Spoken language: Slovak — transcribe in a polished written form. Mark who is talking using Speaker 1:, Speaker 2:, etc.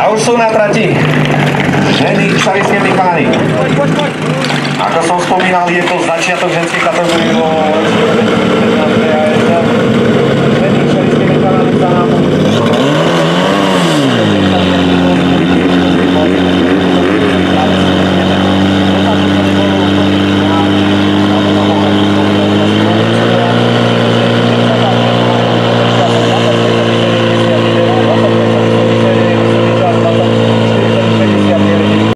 Speaker 1: A už sú na trati ženy šaristiemi pány. Ako som spomínal, je to začiatok ženskej kategórie vo ženy šaristiemi pánami za námu.